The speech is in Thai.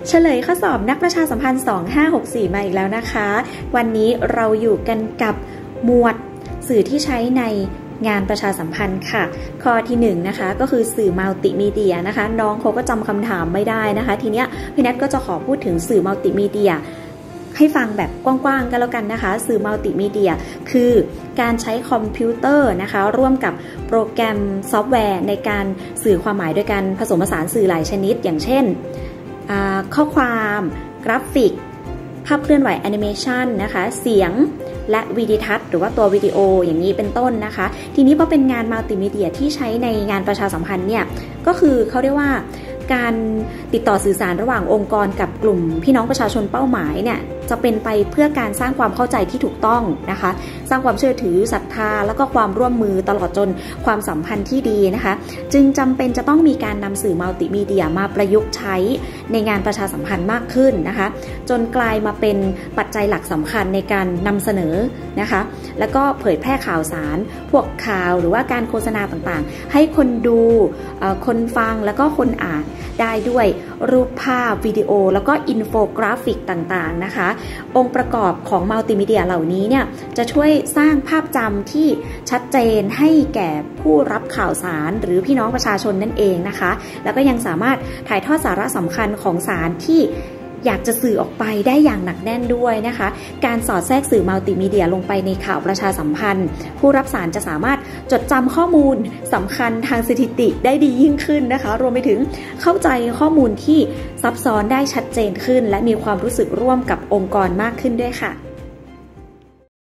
เฉลยข้อสอบนักประชาสัมพันธ์2564มาอีกแล้วนะคะวันนี้เราอยู่กันกับหมวดสื่อที่ใช้ในงานประชาสัมพันธ์ค่ะข้อที่1นะคะก็คือสื่อมัลติมีเดียนะคะน้องเขาก็จำคำถามไม่ได้นะคะทีเนี้ยพี่นัทก็จะขอพูดถึงสื่อมัลติมีเดียให้ฟังแบบกว้างๆกันแล้วกันนะคะสื่อมัลติมีเดียคือการใช้คอมพิวเตอร์นะคะร่วมกับโปรแกรมซอฟต์แวร์ในการสื่อความหมายโดยการผสมผสานสื่อหลายชนิดอย่างเช่นข้อความกราฟิกภาพเคลื่อนไหวแอนิเมชันนะคะเสียงและวิดีทัศน์หรือว่าตัววิดีโออย่างนี้เป็นต้นนะคะทีนี้พอเป็นงานมัลติมีเดียที่ใช้ในงานประชาสัมพันธ์เนี่ยก็คือเขาเรียกว่าการติดต่อสื่อสารระหว่างองค์กรกับกลุ่มพี่น้องประชาชนเป้าหมายเนี่ยจะเป็นไปเพื่อการสร้างความเข้าใจที่ถูกต้องนะคะสร้างความเชื่อถือศรัทธาแล้วก็ความร่วมมือตลอดจนความสัมพันธ์ที่ดีนะคะจึงจำเป็นจะต้องมีการนำสื่อมัลติมีเดียมาประยุกต์ใช้ในงานประชาสัมพันธ์มากขึ้นนะคะจนกลายมาเป็นปัจจัยหลักสำคัญในการนำเสนอนะคะแล้วก็เผยแพร่ข่าวสารพวกข่าวหรือว่าการโฆษณาต่างๆให้คนดูคนฟังแล้วก็คนอ่านได้ด้วยรูปภาพวิดีโอแล้วก็อินโฟกราฟิกต่างๆนะคะองค์ประกอบของมัลติมีเดียเหล่านี้เนี่ยจะช่วยสร้างภาพจำที่ชัดเจนให้แก่ผู้รับข่าวสารหรือพี่น้องประชาชนนั่นเองนะคะแล้วก็ยังสามารถถ่ายทอดสาระสำคัญของสารที่อยากจะสื่อออกไปได้อย่างหนักแน่นด้วยนะคะการสอดแทรกสื่อมัลติมีเดียลงไปในข่าวประชาสัมพันธ์ผู้รับสารจะสามารถจดจำข้อมูลสำคัญทางสถิติได้ดียิ่งขึ้นนะคะรวมไปถึงเข้าใจข้อมูลที่ซับซ้อนได้ชัดเจนขึ้นและมีความรู้สึกร่วมกับองค์กรมากขึ้นด้วยค่ะ